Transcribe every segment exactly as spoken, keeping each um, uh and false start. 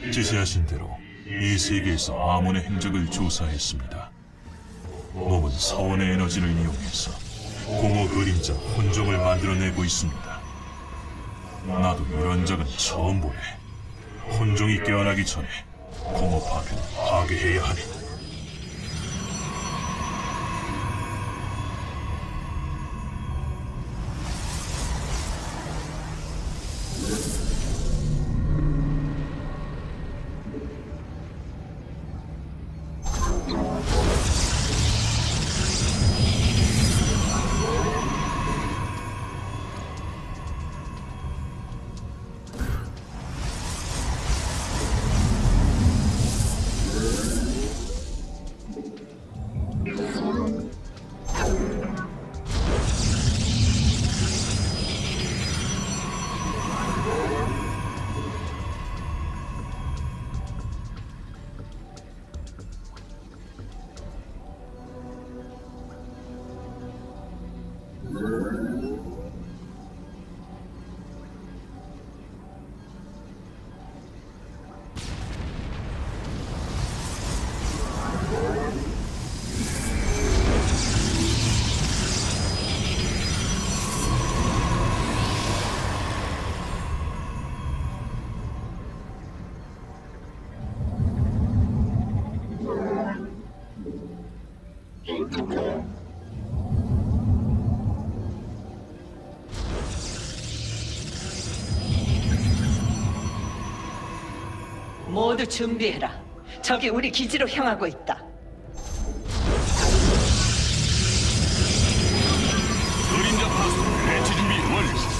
지시하신 대로 이 세계에서 아몬의 행적을 조사했습니다. 놈은 사원의 에너지를 이용해서 공허 그림자 혼종을 만들어내고 있습니다. 나도 이런 적은 처음 보네. 혼종이 깨어나기 전에 공허 파편을 파괴해야 하네. 모두 준비해라. 적이 우리 기지로 향하고 있다. 그림자 파수 배치 준비 완료.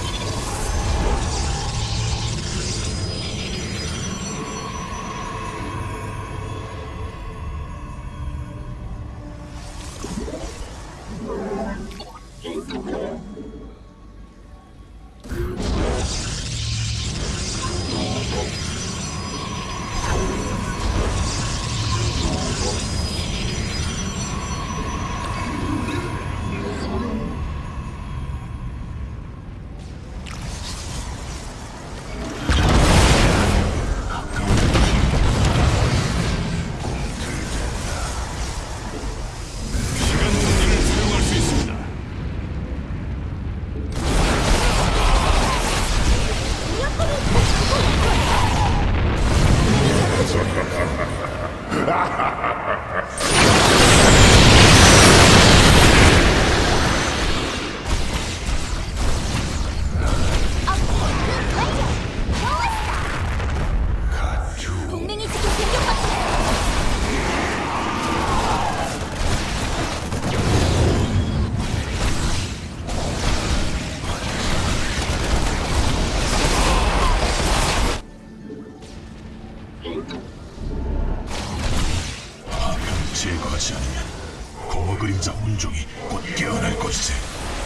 제거하지 않으면 공허 그림자 혼종이 곧 깨어날 것이지.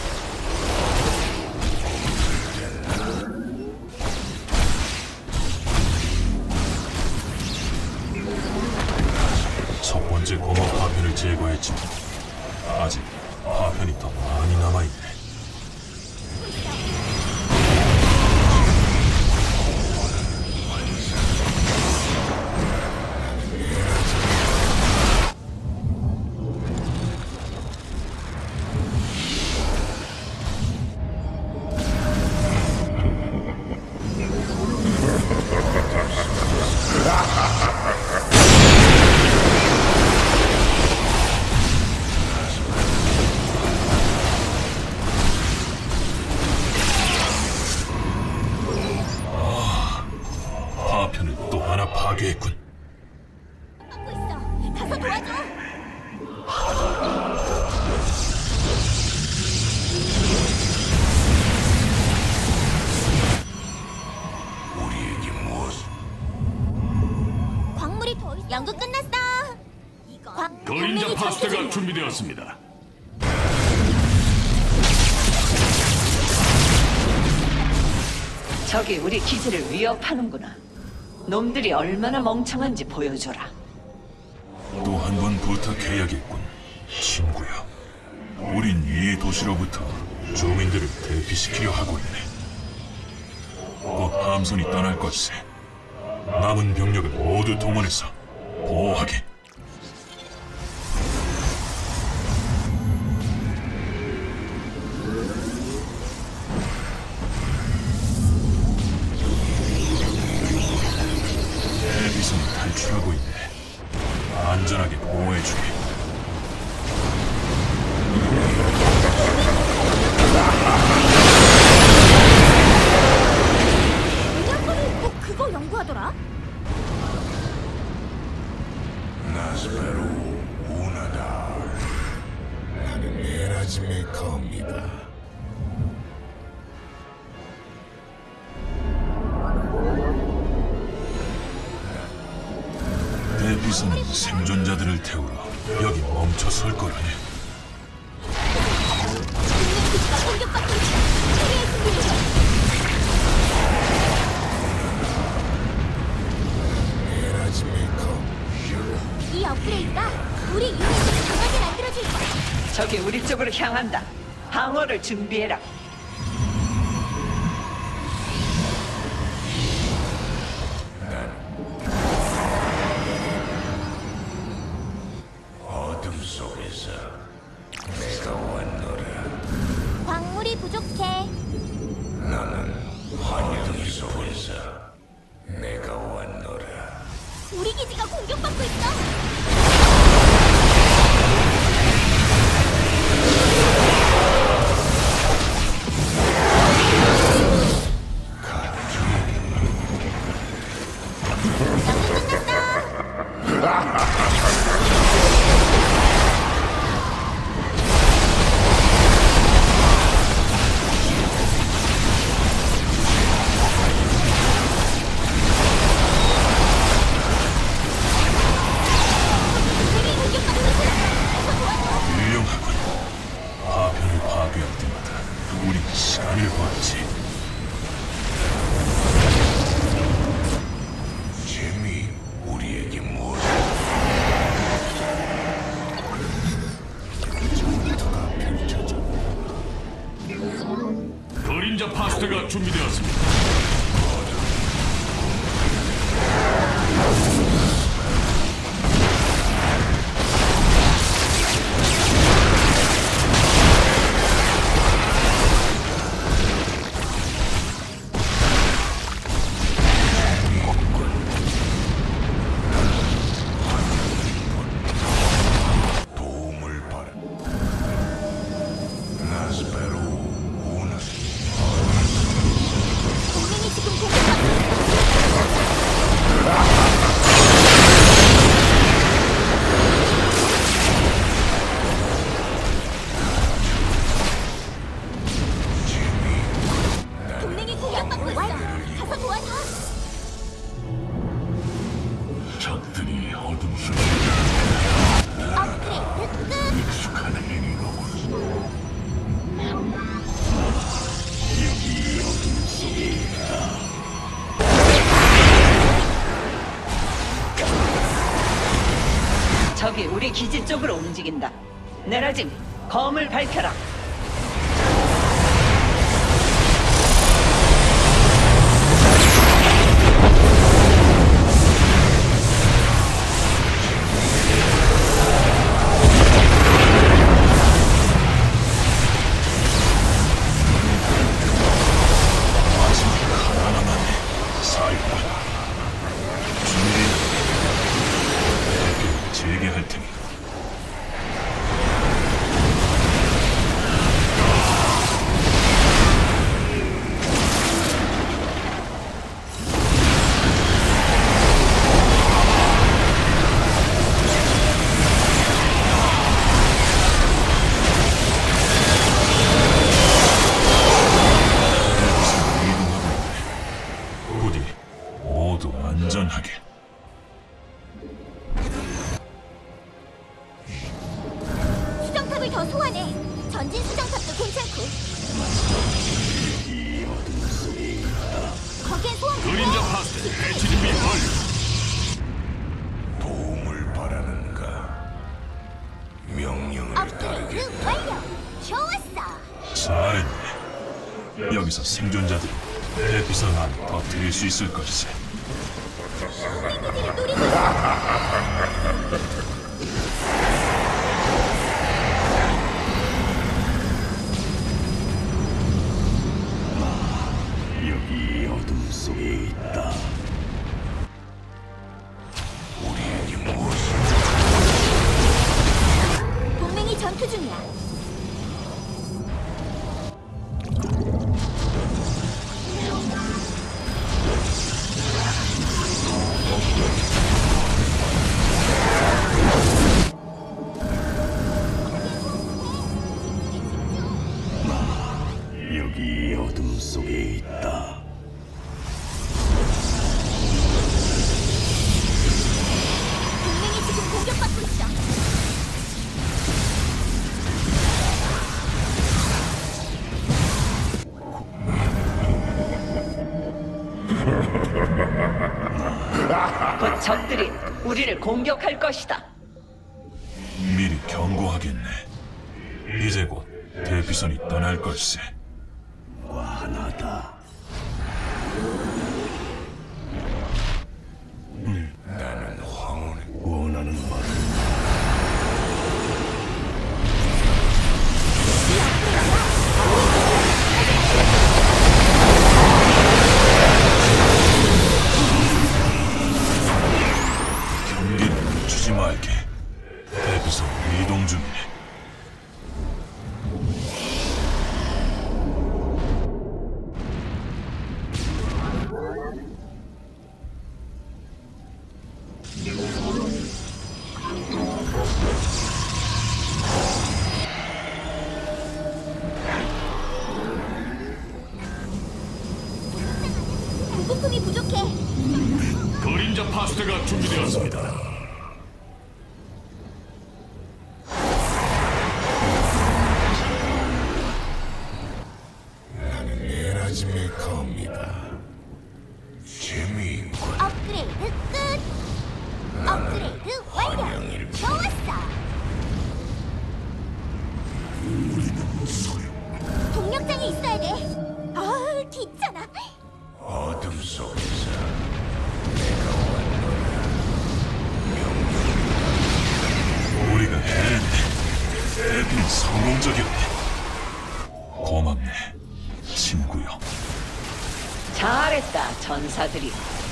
첫 번째 공허 파편을 제거했지만 아직 파편이 더 많이 남아있네. 파편을 또 하나 파괴했군. 막고 있어. 가서 도와줘. 우리에게 무엇? 광물이 더 있어. 연구 끝났어. 이건 그림자 파수대가 준비되었습니다. 적이 우리 기지를 위협하는구나. 놈들이 얼마나 멍청한지 보여줘라. 또 한 번 부탁해야겠군, 친구야. 우린 이 도시로부터 주민들을 대피시키려 하고 있네. 곧 함선이 떠날 것이세. 남은 병력을 모두 동원해서 보호하게. 대비선이 탈출하고 있네. 안전하게 보호해주게. 문양벌이 꼭 그거 연구하더라? 나스페루 우나다. 나는 에라지 메이커입니다. 대비선은 생존자들을 태우러 여기 멈춰 설 거라네. 동맹 기지가 공격받고 있어. 최대의 준비를 해. 에라지 메이커. 이 업그레이드가 우리 유닛을 강하게 만들어줄 거야. 적이 우리 쪽으로 향한다. 방어를 준비해라. 어둠 속에서 내가 왔노라. 광물이 부족해. 나는 어둠 속에서 내가 왔노라. 우리 기지가 공격받고 있어. 연구 끝났어. 동맹이 공격받고 있어. 가서 도와줘. 훌륭하군. 파편을 파괴할 때마다 우리 시간을 벌지. 재미 우리에게 무엇? 전투가 펼쳐져. 그림자 파스타가 준비되었습니다. 도움을 바라. 나스페루 우나. 동맹이 지금 공격받고 있어. 동맹이 공격받고 있어. 가서 도와줘. 적들이 어둠 속에 업그레이드 끝. 익숙한 행위로군. 적이 우리 기지 쪽으로 움직인다. 내라짐, 검을 밝혀라. 사이다. 준비. 대표를 재개할 테니. 부디 모두 안전하게. 수정탑을 더 소환해. 전진 수정탑도 괜찮고. 거기에 소환. 그림자 파스타 배치 준비 완료. 도움을 바라는가? 명령을 따르게. 업그레이드 완료. 좋았어. 잘했네. 여기서 생존자들이 대피선 안에 터뜨릴 수 있을 것이세. 곧 적들이 우리를 공격할 것이다. 미리 경고하겠네. 이제 곧 대피선이 떠날 걸세. 하나다. 나는 황혼의 원하는 바를 경기를 늦추지 말게. 대피선 이동 중이네. 보급품이 부족해. 그림자 파스타가 준비되었습니다. 나는 에라짐의 검이다. 재미있군. 업그레이드 끝. 업그레이드 완료. 환영일 좋았어. 동력장이 있어야 돼. 아, 귀찮아. 어둠 속에서 우리가 해내네. 대피는 성공적이었네. 고맙네, 친구요. 잘했다, 전사들이.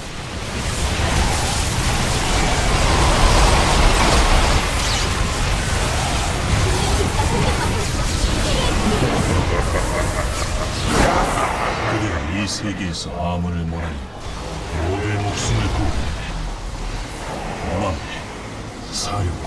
그대가 이 세계에서 아문을 몰아내고 모두의 목숨을 구했네. 고맙네, 사령관.